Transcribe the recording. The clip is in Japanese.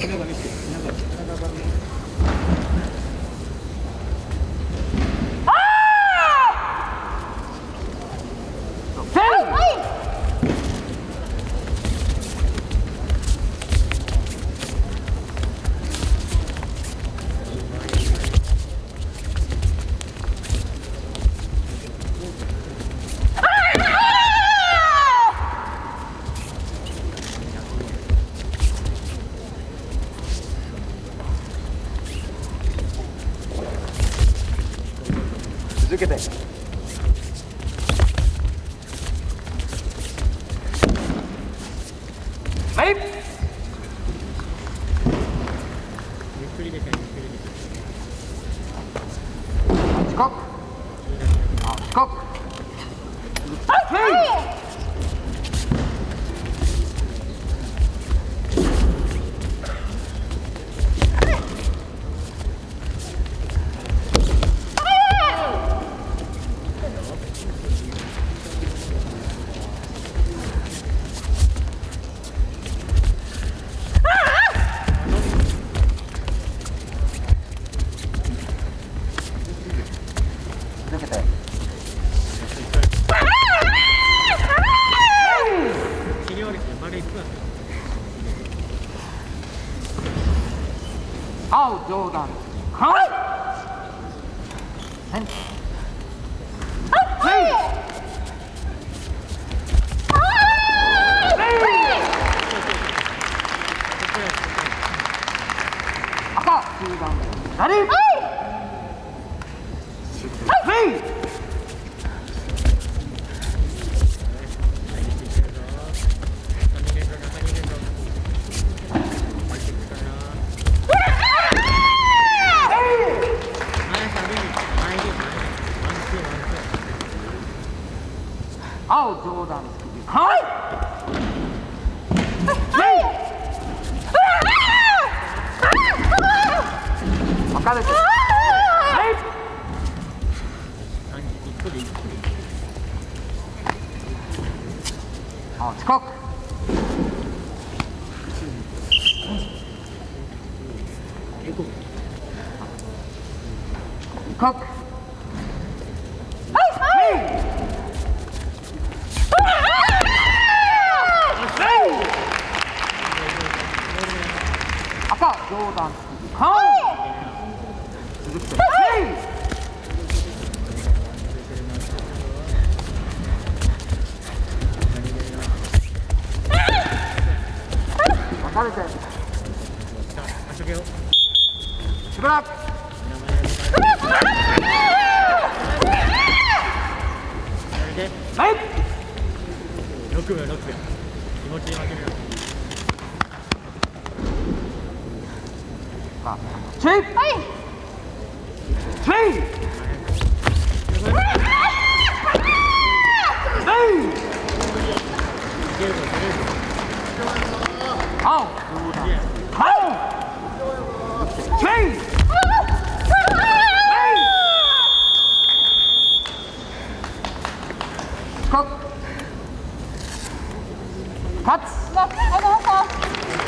続けて。はい。ゆっくりでかい、ゆっくりでかい。近く。近く。はい。続けて。青上段。はい。赤中段。左。青上段。はい。分かれて。はい。あ、近く。近く。赤上段。はい。続けて。分かれて。しばらく。はい。6秒、6秒。気持ちに負けるよ。さあ、チェイ。はい。チェイ。青。青。チェイ。勝つ。